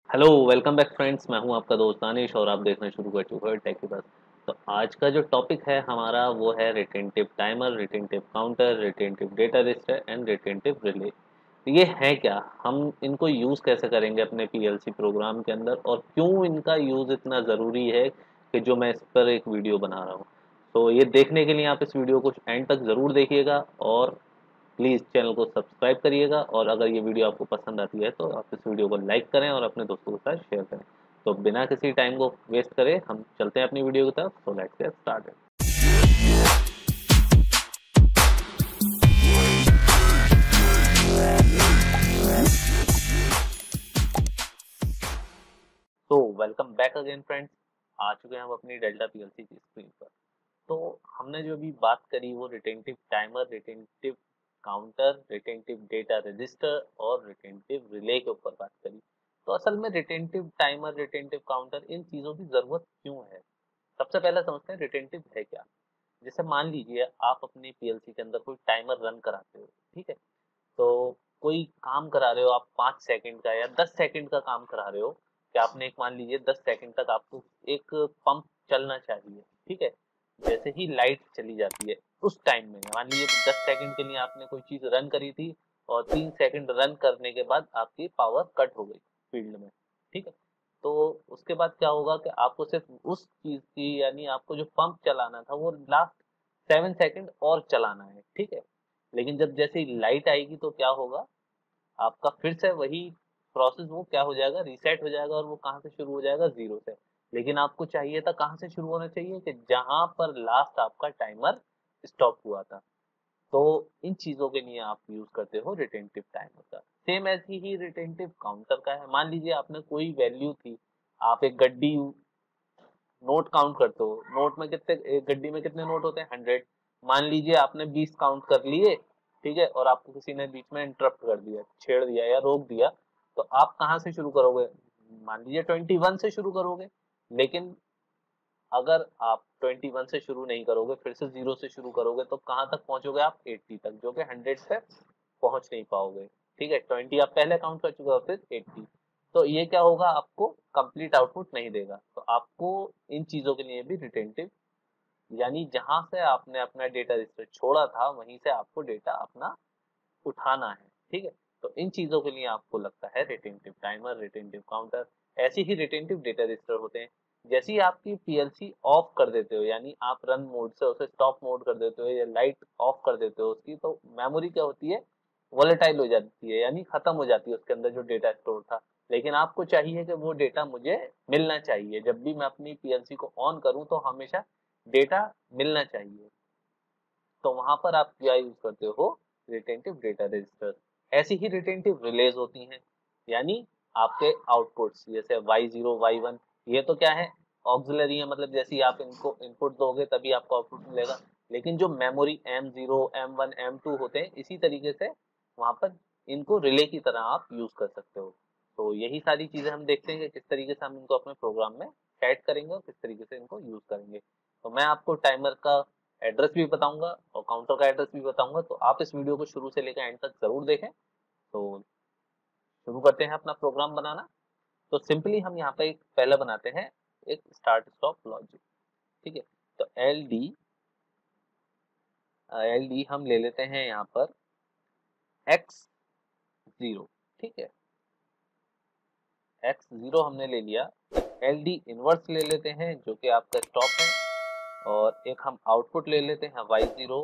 Hello welcome back friends. मैं हूं आपका दोस्त दानिश और आप देखना शुरू कर चुके हैं टेक की बात। तो आज का जो टॉपिक है हमारा वो है retentive timer, retentive counter, retentive data register and retentive relay. ये है क्या, हम इनको यूज़ कैसे करेंगे अपने पीएलसी प्रोग्राम के अंदर और क्यों इनका यूज़ इतना ज़रूरी है कि जो मैं इस पर एक वीडियो बना रहा हूँ। तो ये देखने के लिए आप इस वीडियो को एंड तक ज़रूर देखिएगा और प्लीज़ चैनल को सब्सक्राइब करिएगा। और अगर ये वीडियो आपको पसंद आती है तो आप इस वीडियो को लाइक करें और अपने दोस्तों के साथ शेयर करें। तो बिना किसी टाइम को वेस्ट करे हम चलते हैं अपनी वीडियो की तरफ। So let's get started. तो वेलकम बैक अगेन फ्रेंड्स। आ चुके हैं हम अपनी डेल्टा पीएलसी की स्क्रीन पर। तो हमने जो अभी बात करी वो retentive timer, retentive counter, retentive data register और रिटेंटिव रिले के ऊपर बात करी। तो असल में रिटेंटिव टाइमर, रिटेंटिव काउंटर, इन चीज़ों की ज़रूरत क्यों है? सबसे पहले समझते हैं रिटेंटिव है क्या। जैसे मान लीजिए आप अपनी पीएलसी के अंदर कोई टाइमर रन कराते हो, ठीक है? तो कोई काम करा रहे हो आप 5 सेकंड का या 10 सेकंड का काम करा रहे हो कि आपने एक मान लीजिए 10 सेकंड तक आपको एक पंप चलना चाहिए, ठीक है? जैसे ही लाइट चली जाती है उस टाइम में मान लीजिए 10 सेकंड के लिए आपने कोई चीज रन करी थी और 3 सेकंड रन करने के बाद आपकी पावर कट हो गई फील्ड में, ठीक है? तो उसके बाद क्या होगा कि आपको सिर्फ उस चीज की यानी आपको जो पंप चलाना था वो लास्ट 7 सेकंड और चलाना है, ठीक है? लेकिन जब जैसे ही लाइट आएगी तो क्या होगा, आपका फिर से वही प्रोसेस वो क्या हो जाएगा, रीसेट हो जाएगा और वो कहाँ से शुरू हो जाएगा, जीरो से। लेकिन आपको चाहिए था कहाँ से शुरू होना चाहिए कि जहां पर लास्ट आपका टाइमर स्टॉप हुआ था। तो इन चीजों के लिए आप यूज करते हो रिटेंटिव टाइमर का। सेम ऐसी ही रिटेंटिव काउंटर का है। मान लीजिए आपने कोई वैल्यू थी, आप एक गड्डी नोट काउंट करते हो, नोट में कितने, एक गड्डी में कितने नोट होते हैं, 100। मान लीजिए आपने 20 काउंट कर लिए, ठीक है, और आपको किसी ने बीच में इंटरप्ट कर दिया, छेड़ दिया या रोक दिया, तो आप कहाँ से शुरू करोगे? मान लीजिए 21 से शुरू करोगे। लेकिन अगर आप 21 से शुरू नहीं करोगे, फिर से जीरो से शुरू करोगे, तो कहाँ तक पहुंचोगे आप? 80 तक, जो कि 100 से पहुंच नहीं पाओगे। ठीक है, 20 आप पहले काउंट कर चुके हो, फिर 80। तो ये क्या होगा, आपको कंप्लीट आउटपुट नहीं देगा। तो आपको इन चीजों के लिए भी रिटेंटिव, यानी जहां से आपने अपना डेटा रजिस्टर छोड़ा था वहीं से आपको डेटा अपना उठाना है, ठीक है? तो इन चीजों के लिए आपको लगता है रिटेंटिव टाइमर, रिटेंटिव काउंटर। ऐसे ही रिटेंटिव डेटा रजिस्टर होते हैं। जैसे ही आपकी पीएलसी ऑफ कर देते हो, यानी आप रन मोड से उसे स्टॉप मोड कर देते हो या लाइट ऑफ कर देते हो उसकी, तो मेमोरी क्या होती है, वोलेटाइल हो जाती है, यानी खत्म हो जाती है उसके अंदर जो डेटा स्टोर था। लेकिन आपको चाहिए कि वो डेटा मुझे मिलना चाहिए, जब भी मैं अपनी पीएलसी को ऑन करूं तो हमेशा डेटा मिलना चाहिए। तो वहां पर आप क्या यूज करते हो, रिटेंटिव डेटा रजिस्टर। ऐसी ही रिटेंटिव रिलेज होती हैं, यानी आपके आउटपुट्स जैसे y0 y1, ये तो क्या है, ऑक्सिलरी है, मतलब जैसे ही आप इनको इनपुट दोगे तभी आपको आउटपुट मिलेगा। लेकिन जो मेमोरी M0 M1 M2 होते हैं, इसी तरीके से वहां पर इनको रिले की तरह आप यूज कर सकते हो। तो यही सारी चीजें हम देखते हैं कि किस तरीके से हम इनको अपने प्रोग्राम में ऐड करेंगे और किस तरीके से इनको यूज करेंगे। तो मैं आपको टाइमर का एड्रेस भी बताऊंगा और काउंटर का एड्रेस भी बताऊंगा, तो आप इस वीडियो को शुरू से लेकर एंड तक जरूर देखें। तो शुरू करते हैं अपना प्रोग्राम बनाना। तो सिंपली हम यहाँ पे एक पहले बनाते हैं एक स्टार्ट स्टॉप लॉजिक, ठीक है? तो एल डी हम ले लेते हैं यहाँ पर x0, ठीक है? x0 हमने ले लिया। एल डी इनवर्स ले लेते हैं जो कि आपका स्टॉप है, और एक हम आउटपुट ले लेते हैं y0,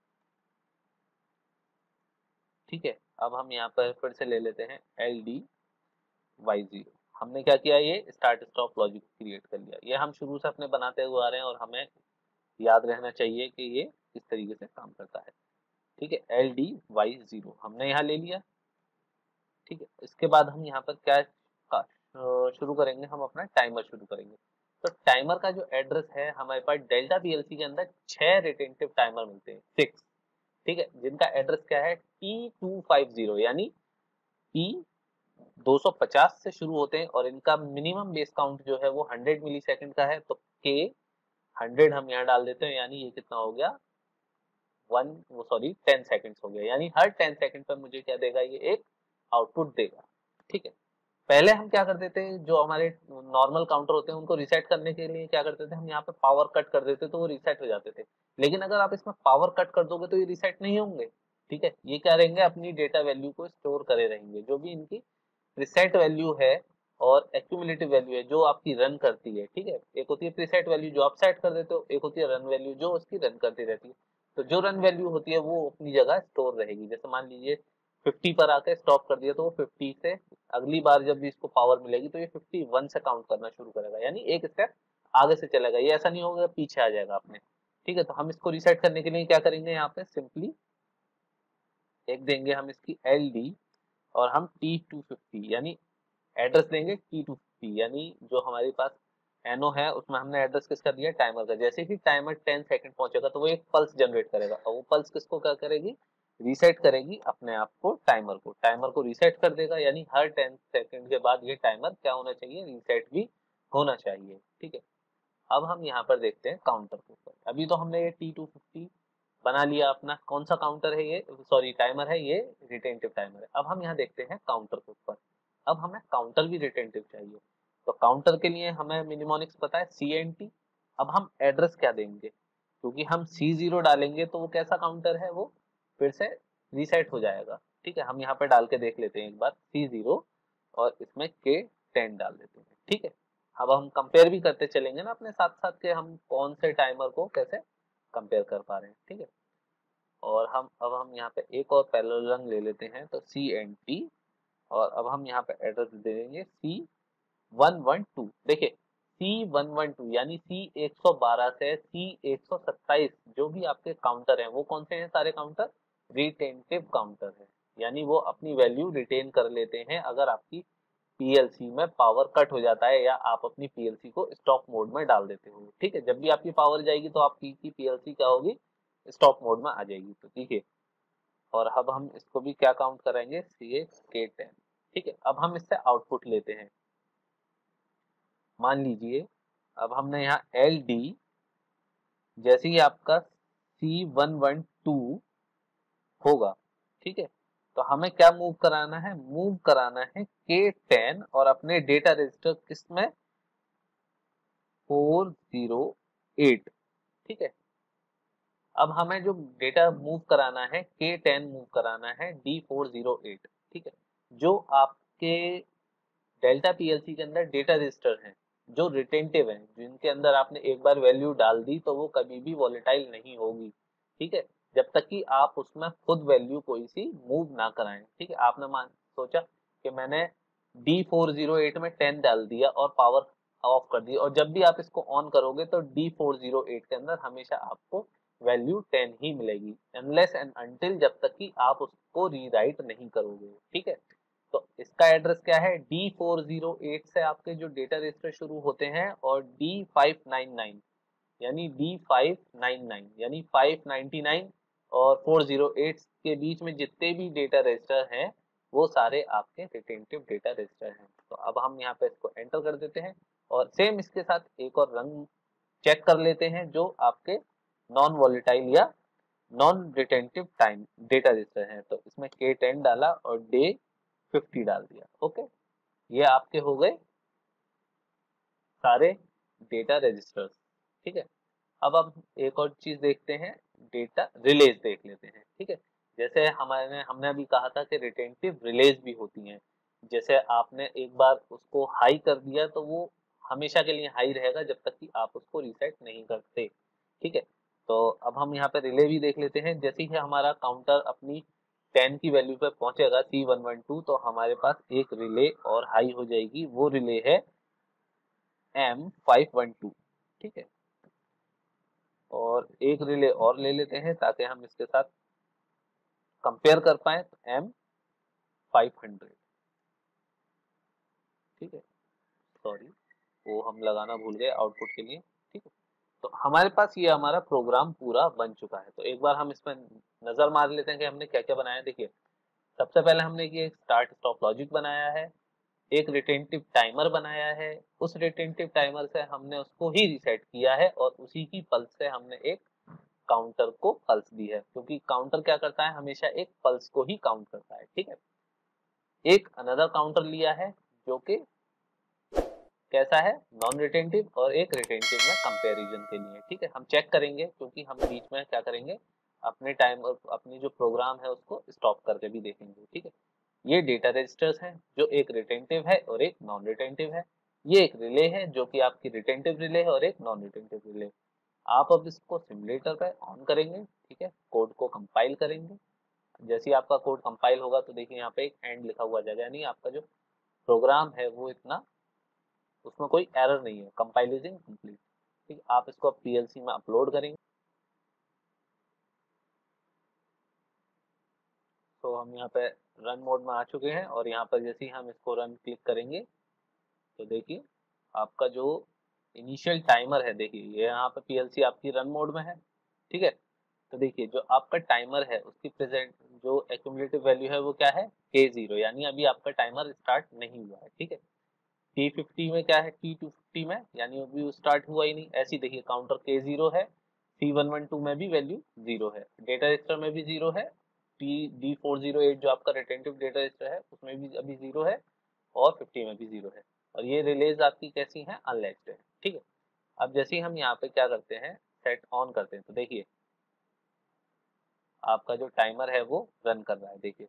ठीक है? अब हम यहाँ पर फिर से ले लेते हैं एल डी y0। हमने क्या किया, ये स्टार्ट स्टॉप लॉजिक क्रिएट कर लिया। ये हम शुरू से अपने बनाते हुए आ रहे हैं और हमें याद रहना चाहिए कि ये किस तरीके से काम करता है, ठीक है? एल डी y0 हमने यहाँ ले लिया, ठीक है? इसके बाद हम यहाँ पर क्या शुरू करेंगे, हम अपना टाइमर शुरू करेंगे। तो टाइमर का जो एड्रेस है, हमारे पास डेल्टा पीएलसी के अंदर 6 रिटेंटिव टाइमर मिलते हैं, 6, ठीक है? जिनका एड्रेस क्या है, T250, यानी P 250 से शुरू होते हैं और इनका मिनिमम बेस काउंट जो है वो 100 मिली सेकंड का है। तो के 100 हम यहाँ डाल देते हैं, यानी ये कितना हो गया, वन वो सॉरी 10 सेकंड्स हो गया। यानी हर 10 सेकंड पर मुझे क्या देगा, ये एक आउटपुट देगा, ठीक है? पहले हम क्या करते थे, जो हमारे नॉर्मल काउंटर होते हैं उनको रीसेट करने के लिए क्या करते थे, हम यहाँ पे पावर कट कर देते तो वो रीसेट हो जाते थे। लेकिन अगर आप इसमें पावर कट कर दोगे तो ये रीसेट नहीं होंगे। ठीक है, ये क्या रहेंगे, अपनी डेटा वैल्यू को स्टोर करे रहेंगे, जो भी इनकी प्रीसेट वैल्यू है और एक्यूमुलेटिव वैल्यू है जो आपकी रन करती है। ठीक है, एक होती है प्रीसेट वैल्यू जो आप सेट कर देते हो, एक होती है रन वैल्यू जो उसकी रन करती रहती है। तो जो रन वैल्यू होती है वो अपनी जगह स्टोर रहेगी। जैसे मान लीजिए 50 पर आके स्टॉप कर दिया तो वो 50 से अगली बार जब भी इसको पावर मिलेगी तो ये 51 से काउंट करना शुरू करेगा, यानी एक स्टेप आगे से चलेगा। ये ऐसा नहीं होगा पीछे आ जाएगा अपने। ठीक है, तो हम इसको रीसेट करने के लिए क्या करेंगे, यहाँ पे सिंपली एक देंगे हम इसकी एल डी और हम T250 यानी एड्रेस देंगे T250, यानी जो हमारे पास एनो है उसमें हमने एड्रेस किसका दिया, टाइमर का। जैसे ही टाइमर 10 सेकंड पहुंचेगा तो वो एक पल्स जनरेट करेगा और वो पल्स किसको क्या करेगी, रीसेट करेगी अपने आप को, टाइमर को रीसेट कर देगा। यानी हर 10 सेकंड के बाद ये टाइमर क्या होना चाहिए, रीसेट भी होना चाहिए। ठीक है, अब हम यहाँ पर देखते हैं काउंटर के ऊपर। अभी तो हमने ये T250 बना लिया अपना, कौन सा काउंटर है ये, सॉरी टाइमर है ये, रिटेंटिव टाइमर है। अब हम यहाँ देखते हैं काउंटर के ऊपर। अब हमें काउंटर भी रिटेंटिव चाहिए, तो काउंटर के लिए हमें मिनिमोनिक्स पता है CNT। अब हम एड्रेस क्या देंगे, क्योंकि हम C0 डालेंगे तो वो कैसा काउंटर है, वो फिर से रीसेट हो जाएगा। ठीक है, हम यहाँ पे डाल के देख लेते हैं एक बार C0 और इसमें K10 डाल देते हैं। ठीक है, अब हम कंपेयर भी करते चलेंगे ना अपने साथ साथ के हम कौन से टाइमर को कैसे कंपेयर कर पा रहे हैं। ठीक है, और हम यहाँ पे एक और पैरेलल रंग ले लेते हैं तो CNT, और अब हम यहाँ पे एड्रेस दे देंगे C112। देखिए C112 यानी C112 से C127 जो भी आपके काउंटर हैं वो कौन से हैं, सारे काउंटर रिटेंटिव काउंटर है। यानी वो अपनी वैल्यू रिटेन कर लेते हैं अगर आपकी पीएलसी में पावर कट हो जाता है या आप अपनी पीएलसी को स्टॉप मोड में डाल देते हो। ठीक है, जब भी आपकी पावर जाएगी तो आपकी पीएलसी क्या होगी, स्टॉप मोड में आ जाएगी। तो ठीक है, और अब हम इसको भी क्या काउंट कराएंगे, K10। ठीक है, अब हम इससे आउटपुट लेते हैं। मान लीजिए अब हमने यहाँ एल डी, जैसे ही आपका C112 होगा, ठीक है, तो हमें क्या मूव कराना है, मूव कराना है K10 और अपने डेटा रजिस्टर किसमें, 408। ठीक है, अब हमें जो डेटा मूव कराना है K10 मूव कराना है D408। ठीक है, जो आपके डेल्टा पीएलसी के अंदर डेटा रजिस्टर हैं जो रिटेंटिव हैं, जिनके अंदर आपने एक बार वैल्यू डाल दी तो वो कभी भी वॉलेटाइल नहीं होगी। ठीक है, जब तक कि आप उसमें खुद वैल्यू कोई सी मूव ना कराएं। ठीक है, आपने मान सोचा कि मैंने D408 में 10 डाल दिया और पावर ऑफ कर दी, और जब भी आप इसको ऑन करोगे तो D408 के अंदर हमेशा आपको वैल्यू 10 ही मिलेगी, अनलेस एंड अनटिल जब तक कि आप उसको रीराइट नहीं करोगे। ठीक है, तो इसका एड्रेस क्या है, D408 से आपके जो डेटा रजिस्टर शुरू होते हैं और D599 यानी D599 यानी 599 और 408 के बीच में जितने भी डेटा रजिस्टर हैं वो सारे आपके रिटेंटिव डेटा रजिस्टर हैं। तो अब हम यहाँ पे इसको एंटर कर देते हैं और सेम इसके साथ एक और रंग चेक कर लेते हैं जो आपके नॉन वॉलेटाइल या non retentive time data register हैं। तो इसमें K10 डाला और डे 50 डाल दिया। ओके, ये आपके हो गए सारे डेटा रजिस्टर्स। ठीक है, अब हम एक और चीज देखते हैं, डेटा रिलेज देख लेते हैं। ठीक है, जैसे हमारे हमने अभी कहा था कि रिटेंटिव रिलेज भी होती हैं। जैसे आपने एक बार उसको हाई कर दिया तो वो हमेशा के लिए हाई रहेगा जब तक कि आप उसको रीसेट नहीं करते। ठीक है, तो अब हम यहाँ पे रिले भी देख लेते हैं। जैसे ही हमारा काउंटर अपनी 10 की वैल्यू पे पहुंचेगा C112 तो हमारे पास एक रिले और हाई हो जाएगी, वो रिले है M512। ठीक है, और एक रिले और ले लेते हैं ताकि हम इसके साथ कंपेयर कर पाए, तो M500। ठीक है, सॉरी वो हम लगाना भूल गए आउटपुट के लिए। ठीक है, तो हमारे पास ये हमारा प्रोग्राम पूरा बन चुका है। तो एक बार हम इसमें नजर मार लेते हैं कि हमने क्या क्या बनाया। देखिए, सबसे पहले हमने ये स्टार्ट स्टॉप लॉजिक बनाया है, एक रिटेंटिव टाइमर बनाया है, उस रिटेंटिव टाइमर से हमने उसको ही रीसेट किया है और उसी की पल्स से हमने एक काउंटर को पल्स दी है, क्योंकि काउंटर क्या करता है, हमेशा एक पल्स को ही काउंट करता है। ठीक है, एक अनदर काउंटर लिया है जो कि कैसा है, नॉन रिटेंटिव, और एक रिटेंटिव में कंपैरिजन के लिए। ठीक है, हम चेक करेंगे क्योंकि हम बीच में क्या करेंगे, अपने टाइम और अपनी जो प्रोग्राम है उसको स्टॉप करके भी देखेंगे। ठीक है, ये डेटा रजिस्टर्स हैं जो एक रिटेंटिव है और एक नॉन रिटेंटिव है। ये एक रिले है जो कि आपकी रिटेंटिव रिले है और एक नॉन रिटेंटिव रिले। आप अब इसको सिमुलेटर पे ऑन करेंगे। ठीक है, कोड को कंपाइल करेंगे। जैसे ही आपका कोड कंपाइल होगा तो देखिए यहाँ पे एक एंड लिखा हुआ जाएगा, यानी आपका जो प्रोग्राम है वो इतना, उसमें कोई एरर नहीं है, कंपाइलिंग कंप्लीट। ठीक है, आप इसको अब पीएलसी में अपलोड करेंगे। तो हम यहाँ पे रन मोड में आ चुके हैं और यहाँ पर जैसे ही हम इसको रन क्लिक करेंगे तो देखिए आपका जो इनिशियल टाइमर है, देखिए ये यहाँ पे पीएलसी आपकी रन मोड में है। ठीक है, तो देखिए जो आपका टाइमर है उसकी प्रेजेंट जो एक्यूमुलेटिव वैल्यू है वो क्या है, K0, यानी अभी आपका टाइमर स्टार्ट नहीं हुआ है। ठीक है, T50 में क्या है, T250 में यानी अभी वो स्टार्ट हुआ ही नहीं। ऐसी देखिए काउंटर K0 है, C112 में भी वैल्यू 0 है, डेटा रजिस्टर में भी 0 है, D408 जो आपका रिटेंटिव डेटा रजिस्टर है उसमें भी अभी 0 है, और 50 में भी 0 है। और ये रिलेज आपकी कैसी हैं, अनलैच्ड है। ठीक है, अब जैसे ही हम यहाँ पे क्या करते हैं, सेट ऑन करते हैं, तो देखिए आपका जो टाइमर है वो रन कर रहा है। देखिए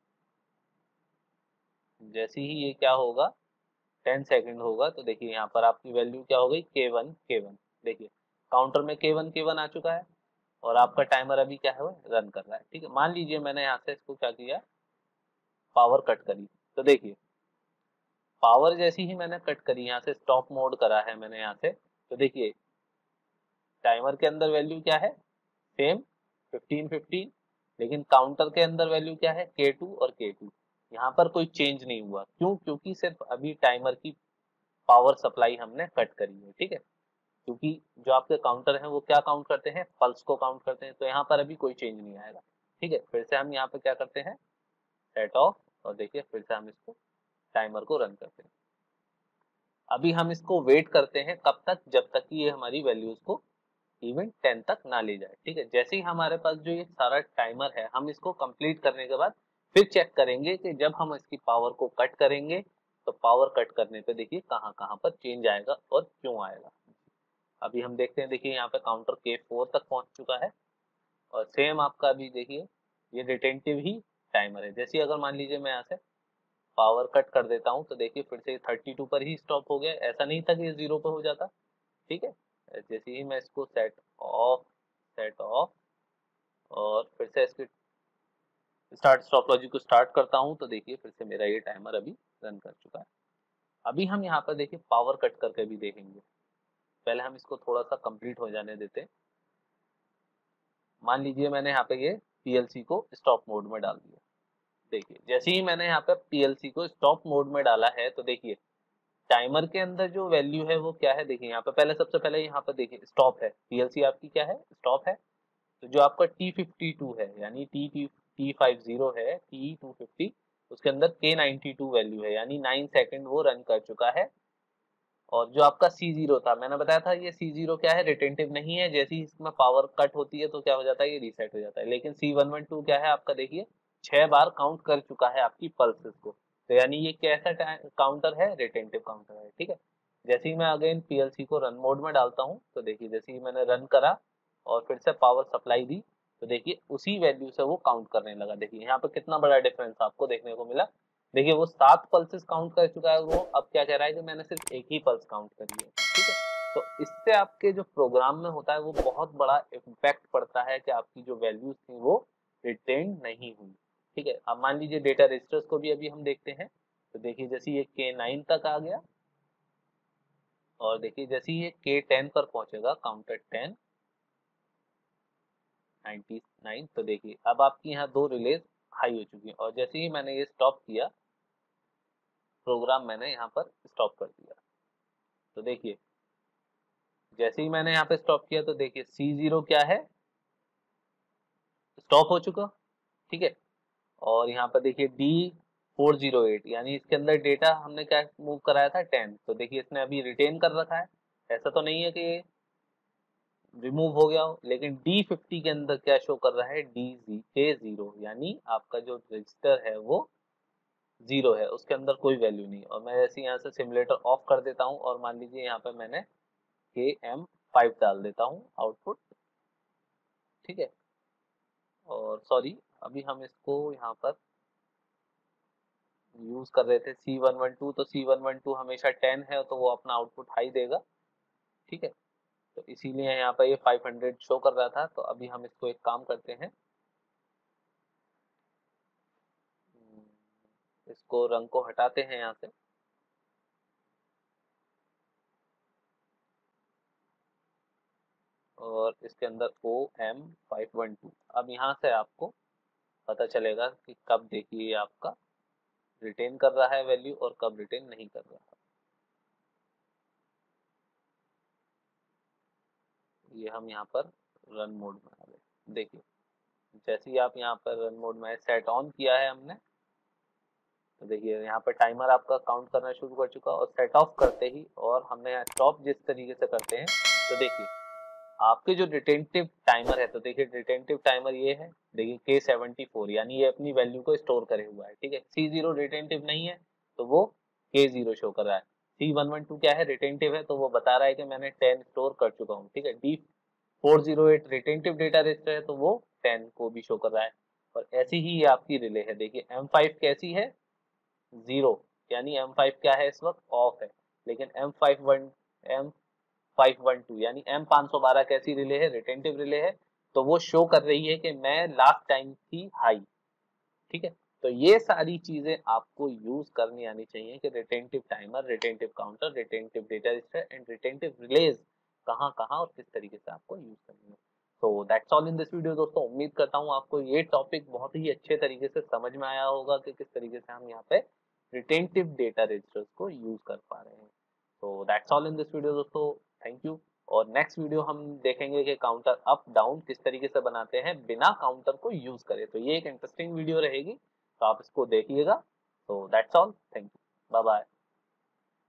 जैसे ही ये क्या होगा, 10 सेकंड होगा, तो देखिए यहाँ पर आपकी वैल्यू क्या हो गई, K1। देखिए काउंटर में K1 आ चुका है और आपका टाइमर अभी क्या है, रन कर रहा है। ठीक है, मान लीजिए मैंने यहाँ से इसको क्या किया, पावर कट करी। तो देखिए पावर जैसी ही मैंने कट करी, यहाँ से स्टॉप मोड करा है मैंने यहाँ से, तो देखिए टाइमर के अंदर वैल्यू क्या है, सेम 15 लेकिन काउंटर के अंदर वैल्यू क्या है, K2 और K2। यहाँ पर कोई चेंज नहीं हुआ, क्यों, क्योंकि सिर्फ अभी टाइमर की पावर सप्लाई हमने कट करी है। ठीक है, क्योंकि जो आपके काउंटर हैं वो क्या काउंट करते हैं, पल्स को काउंट करते हैं, तो यहाँ पर अभी कोई चेंज नहीं आएगा। ठीक है, फिर से हम यहाँ पे क्या करते हैं, सेट ऑफ, और देखिए फिर से हम इसको टाइमर को रन करते हैं। अभी हम इसको वेट करते हैं कब तक, जब तक कि ये हमारी वैल्यूज को इवन 10 तक ना ले जाए। ठीक है, जैसे ही हमारे पास जो ये सारा टाइमर है, हम इसको कंप्लीट करने के बाद फिर चेक करेंगे कि जब हम इसकी पावर को कट करेंगे तो पावर कट करने पे देखिए कहाँ कहाँ पर चेंज आएगा और क्यों आएगा। अभी हम देखते हैं, देखिए यहाँ पे काउंटर K4 तक पहुंच चुका है और सेम आपका अभी देखिए ये रिटेंटिव ही टाइमर है। जैसे अगर मान लीजिए मैं यहाँ से पावर कट कर देता हूँ तो देखिए फिर से 32 पर ही स्टॉप हो गया, ऐसा नहीं था कि ये 0 पर हो जाता। ठीक है, जैसे ही मैं इसको सेट ऑफ और फिर से इसके स्टार्ट स्टॉप लॉजिक को स्टार्ट करता हूँ तो देखिए फिर से मेरा ये टाइमर अभी रन कर चुका है। अभी हम यहाँ पर देखिए पावर कट करके भी देखेंगे, पहले हम इसको थोड़ा सा कंप्लीट हो जाने देते हैं। मान लीजिए मैंने यहाँ पे ये पीएलसी को स्टॉप मोड में डाल दिया। देखिए जैसे ही मैंने यहाँ पे पीएलसी को स्टॉप मोड में डाला है तो देखिए टाइमर के अंदर जो वैल्यू है वो क्या है, देखिए यहाँ पे पहले सबसे पहले यहाँ पे देखिए स्टॉप है, पीएलसी आपकी क्या है, स्टॉप है। तो जो आपका T52 है, यानी T50 है, T250 उसके अंदर K92 वैल्यू है, यानी 9 सेकंड वो रन कर चुका है। और जो आपका C0 था, मैंने बताया था ये C0 क्या है, रिटेंटिव नहीं है, जैसे ही इसमें पावर कट होती है तो क्या हो जाता है, ये रीसेट हो जाता है। लेकिन C112 क्या है आपका, देखिए 6 बार काउंट कर चुका है आपकी पल्सेस को, तो यानी ये कैसा काउंटर है, रिटेंटिव काउंटर है। ठीक है, जैसे ही मैं अगेन पीएलसी को रन मोड में डालता हूँ तो देखिए जैसे ही मैंने रन करा और फिर से पावर सप्लाई दी तो देखिए उसी वैल्यू से वो काउंट करने लगा। देखिए यहाँ पे कितना बड़ा डिफरेंस आपको देखने को मिला। देखिए वो 7 पल्सेस काउंट कर चुका है, वो अब क्या कह रहा है कि मैंने सिर्फ एक ही पल्स काउंट करी है। ठीक है, तो इससे आपके जो प्रोग्राम में होता है वो बहुत बड़ा इम्पैक्ट पड़ता है कि आपकी जो वैल्यूज थी वो रिटेन नहीं हुई। ठीक है, अब मान लीजिए डेटा रजिस्टर्स को भी अभी हम देखते हैं। तो देखिए जैसे ये K9 तक आ गया और देखिए जैसे ये K10 पर पहुंचेगा, काउंटर 10 99, तो देखिए अब आपकी यहाँ दो रिलेज हाई हो चुकी है और जैसे ही मैंने ये स्टॉप किया, प्रोग्राम मैंने यहाँ पर स्टॉप कर दिया। तो देखिए जैसे ही मैंने यहाँ पे स्टॉप किया तो देखिए C0 क्या है, स्टॉप हो चुका। ठीक है, और यहाँ पर देखिए D408 यानी इसके अंदर डेटा हमने क्या मूव कराया था, 10, तो देखिए इसने अभी रिटेन कर रखा है। ऐसा तो नहीं है कि ये रिमूव हो गया हो, लेकिन D50 के अंदर क्या शो कर रहा है, DK0, यानी आपका जो रजिस्टर है वो जीरो है, उसके अंदर कोई वैल्यू नहीं। और मैं जैसे यहाँ से सिमुलेटर ऑफ कर देता हूँ और मान लीजिए यहाँ पे मैंने KM5 डाल देता हूँ आउटपुट, ठीक है। और सॉरी, अभी हम इसको यहाँ पर यूज कर रहे थे C112, तो C112 हमेशा 10 है तो वो अपना आउटपुट हाई देगा, ठीक है। तो इसीलिए यहाँ पर ये 500 शो कर रहा था। तो अभी हम इसको एक काम करते हैं, इसको रंग को हटाते हैं यहाँ से, और इसके अंदर OM512। अब यहाँ से आपको पता चलेगा कि कब देखिए आपका रिटेन कर रहा है वैल्यू और कब रिटेन नहीं कर रहा है। ये हम यहाँ पर रन मोड में आ गए। देखिए जैसे ही आप यहाँ पर रन मोड में सेट ऑन किया है हमने, तो देखिए यहाँ पर टाइमर आपका काउंट करना शुरू कर चुका। और सेट ऑफ करते ही और हमने यहाँ स्टॉप जिस तरीके से करते हैं, तो देखिए आपके जो रिटेंटिव टाइमर है, तो देखिए रिटेंटिव टाइमर ये है, देखिए K74, यानी ये अपनी वैल्यू को स्टोर करे हुआ है, ठीक है। C0 रिटेंटिव नहीं है तो वो K0 शो कर रहा है। C112 क्या है, रिटेंटिव है, तो वो बता रहा है कि मैंने 10 स्टोर कर चुका हूँ, ठीक है। D408 रिटेंटिव डेटा रजिस्टर है तो वो 10 को भी शो कर रहा है। और ऐसी ही ये आपकी रिले है। देखिए M5 कैसी है, जीरो, यानी M5 क्या है, इस वक्त ऑफ है। लेकिन M512 यानी M512 कैसी रिले है, रिटेंटिव रिले है, तो वो शो कर रही है कि मैं लास्ट टाइम थी हाई, ठीक है। तो ये सारी चीजें आपको यूज करनी आनी चाहिए कि retentive timer, retentive counter, retentive data register and retentive relays कहाँ कहाँ और किस तरीके से आपको यूज करनी है। तो that's all in this video दोस्तों। उम्मीद करता हूँ आपको ये टॉपिक बहुत ही अच्छे तरीके से समझ में आया होगा कि किस तरीके से हम यहाँ पे रिटेंटिव डेटा रजिस्टर्स को यूज कर पा रहे हैं। तो that's all in this video दोस्तों, थैंक यू। और नेक्स्ट वीडियो हम देखेंगे कि काउंटर अप डाउन किस तरीके से बनाते हैं बिना काउंटर को यूज करे। तो ये एक इंटरेस्टिंग वीडियो रहेगी, तो आप इसको देखिएगा। तो that's all, thank you, bye bye.